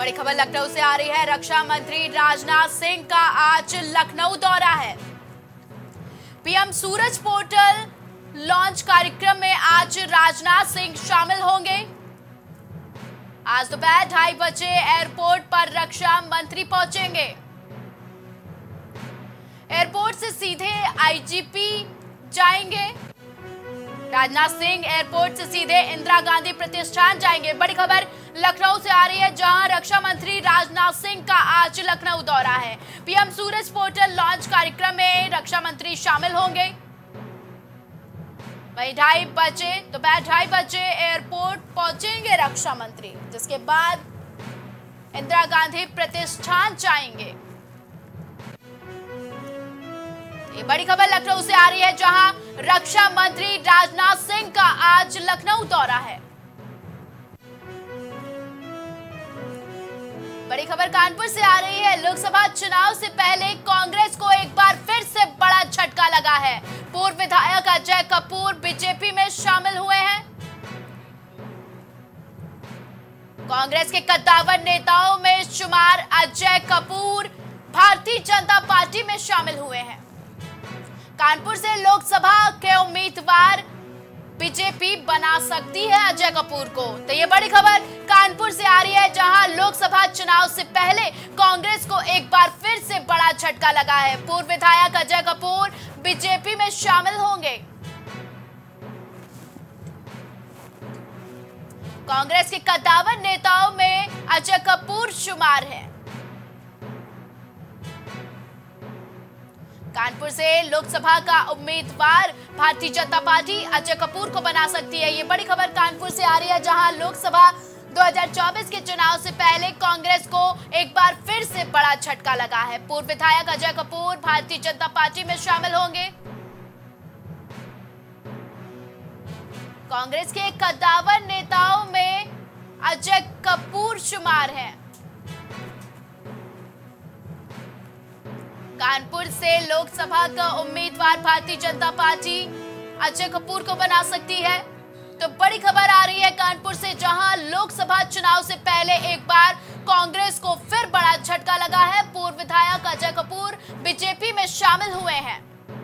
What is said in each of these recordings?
बड़ी खबर लखनऊ से आ रही है। रक्षा मंत्री राजनाथ सिंह का आज लखनऊ दौरा है। पीएम सूरज पोर्टल लॉन्च कार्यक्रम में आज राजनाथ सिंह शामिल होंगे। आज दोपहर 2:30 बजे एयरपोर्ट पर रक्षा मंत्री पहुंचेंगे। एयरपोर्ट से सीधे आईजीपी जाएंगे। राजनाथ सिंह एयरपोर्ट से सीधे इंदिरा गांधी प्रतिष्ठान जाएंगे। बड़ी खबर लखनऊ से आ रही है, जहां रक्षा मंत्री राजनाथ सिंह का आज लखनऊ दौरा है। पीएम सूरज पोर्टल लॉन्च कार्यक्रम में रक्षा मंत्री शामिल होंगे। वहीं दोपहर 2:30 बजे एयरपोर्ट पहुंचेंगे रक्षा मंत्री, जिसके बाद इंदिरा गांधी प्रतिष्ठान जाएंगे। ये बड़ी खबर लखनऊ से आ रही है, जहां रक्षा मंत्री राजनाथ सिंह का आज लखनऊ दौरा है। बड़ी खबर कानपुर से आ रही है। लोकसभा चुनाव से पहले कांग्रेस को एक बार फिर से बड़ा झटका लगा है। पूर्व विधायक अजय कपूर बीजेपी में शामिल हुए हैं। कांग्रेस के कद्दावर नेताओं में शुमार अजय कपूर भारतीय जनता पार्टी में शामिल हुए हैं। कानपुर से लोकसभा के उम्मीदवार बीजेपी बना सकती है अजय कपूर को। तो ये बड़ी खबर कानपुर से आ रही है, जहां लोकसभा चुनाव से पहले कांग्रेस को एक बार फिर से बड़ा झटका लगा है। पूर्व विधायक अजय कपूर बीजेपी में शामिल होंगे। कांग्रेस के कद्दावर नेताओं में अजय कपूर शुमार हैं। कानपुर से लोकसभा का उम्मीदवार भारतीय जनता पार्टी अजय कपूर को बना सकती है। ये बड़ी खबर कानपुर से आ रही है, जहां लोकसभा 2024 के चुनाव से पहले कांग्रेस को एक बार फिर से बड़ा झटका लगा है। पूर्व विधायक अजय कपूर भारतीय जनता पार्टी में शामिल होंगे। कांग्रेस के कद्दावर नेताओं में अजय कपूर शुमार हैं। कानपुर से लोकसभा का उम्मीदवार भारतीय जनता पार्टी अजय कपूर को बना सकती है। तो बड़ी खबर आ रही है कानपुर से, जहां लोकसभा चुनाव से पहले एक बार कांग्रेस को फिर बड़ा झटका लगा है। पूर्व विधायक अजय कपूर बीजेपी में शामिल हुए हैं।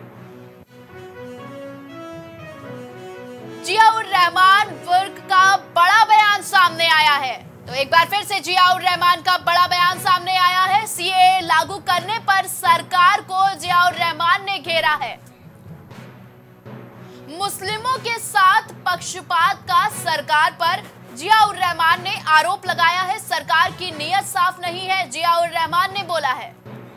जियाउर रहमान वर्ग का बड़ा बयान सामने आया है। तो एक बार फिर से जियाउर रहमान का बड़ा बयान सामने आया है। सीएए लागू करने पर सरकार को जियाउर रहमान ने घेरा है। मुस्लिमों के साथ पक्षपात का सरकार पर जियाउर रहमान ने आरोप लगाया है। सरकार की नीयत साफ नहीं है, जियाउर रहमान ने बोला है।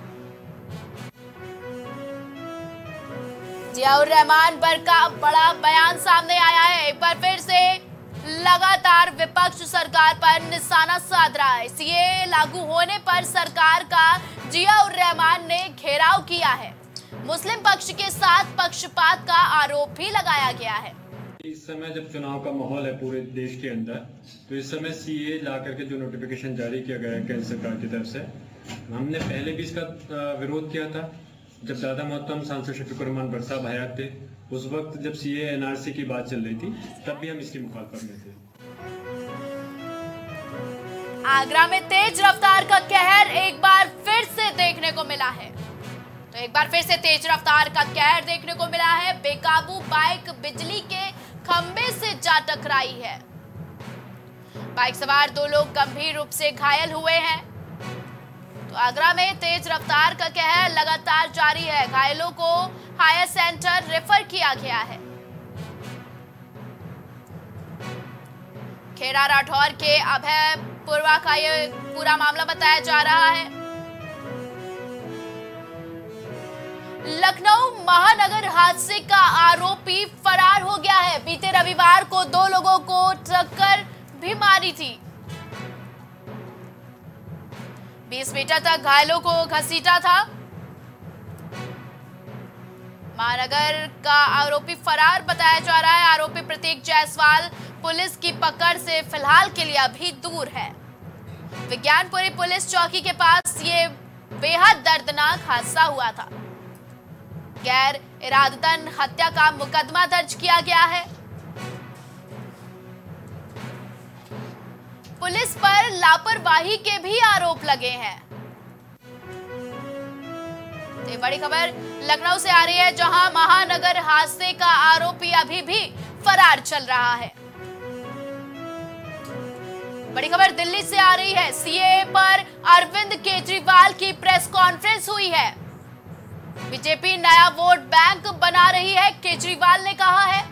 जियाउर रहमान वर्ग का बड़ा बयान सामने आया है। एक बार फिर से लगातार विपक्ष सरकार पर निशाना साध रहा है। सीएए लागू होने पर सरकार का जियाउर रहमान ने घेराव किया है। मुस्लिम पक्ष के साथ पक्षपात का आरोप भी लगाया गया है। इस समय जब चुनाव का माहौल है पूरे देश के अंदर, तो इस समय सीएए ला करके जो नोटिफिकेशन जारी किया गया है केंद्र सरकार की तरफ से, हमने पहले भी इसका विरोध किया था। जब दादा मोहतरम सांसद शफीकुर रहमान भट्ट साहब हयात थे, उस वक्त जब सीएए एनआरसी की बात चल रही थी, तब भी हम इसकी मुखालफत में थे। आगरा में तेज रफ्तार का कहर एक बार फिर से देखने को मिला है। तो एक बार फिर से तेज रफ्तार का कहर देखने को मिला है। बेकाबू बाइक बिजली के खंबे से जा टकराई है। बाइक सवार 2 लोग गंभीर रूप से घायल हुए हैं। तो आगरा में तेज रफ्तार का कहर लगातार जारी है। घायलों को हायर सेंटर रेफर किया गया है। खेड़ा राठौर के अभय पूर्वा का ये पूरा मामला बताया जा रहा है। लखनऊ महानगर हादसे का आरोपी फरार हो गया है। बीते रविवार को 2 लोगों को टक्कर भी मारी थी। 20 मीटर तक घायलों को घसीटा था। महानगर का आरोपी फरार बताया जा रहा है। आरोपी प्रतीक जायसवाल पुलिस की पकड़ से फिलहाल के लिए अभी दूर है। विज्ञानपुरी पुलिस चौकी के पास ये बेहद दर्दनाक हादसा हुआ था। गैर इरादतन हत्या का मुकदमा दर्ज किया गया है। पुलिस पर लापरवाही के भी आरोप लगे हैं। ये बड़ी खबर लखनऊ से आ रही है, जहां महानगर हादसे का आरोपी अभी भी फरार चल रहा है। बड़ी खबर दिल्ली से आ रही है, सीएए पर अरविंद केजरीवाल की प्रेस कॉन्फ्रेंस हुई है। बीजेपी नया वोट बैंक बना रही है, केजरीवाल ने कहा है।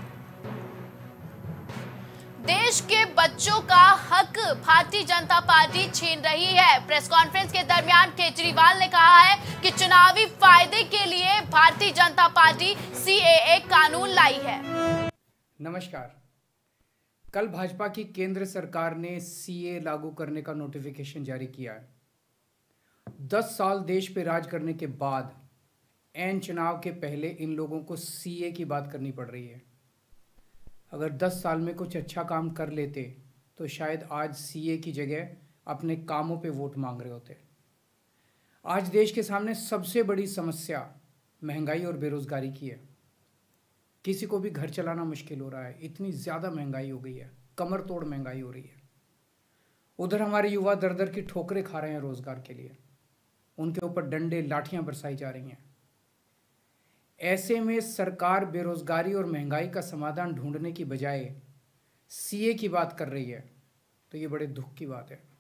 देश के बच्चों का हक भारतीय जनता पार्टी छीन रही है। प्रेस कॉन्फ्रेंस के दरमियान केजरीवाल ने कहा है कि चुनावी फायदे के लिए भारतीय जनता पार्टी सीएए कानून लाई है। नमस्कार। कल भाजपा की केंद्र सरकार ने सीए लागू करने का नोटिफिकेशन जारी किया है। 10 साल देश पे राज करने के बाद ऐन चुनाव के पहले इन लोगों को सीए की बात करनी पड़ रही है। अगर 10 साल में कुछ अच्छा काम कर लेते तो शायद आज सीए की जगह अपने कामों पे वोट मांग रहे होते। आज देश के सामने सबसे बड़ी समस्या महंगाई और बेरोजगारी की है। किसी को भी घर चलाना मुश्किल हो रहा है, इतनी ज़्यादा महंगाई हो गई है, कमर तोड़ महंगाई हो रही है। उधर हमारे युवा दर दर की ठोकरें खा रहे हैं रोजगार के लिए, उनके ऊपर डंडे लाठियां बरसाई जा रही हैं। ऐसे में सरकार बेरोजगारी और महंगाई का समाधान ढूंढने की बजाय सीए की बात कर रही है, तो ये बड़े दुख की बात है।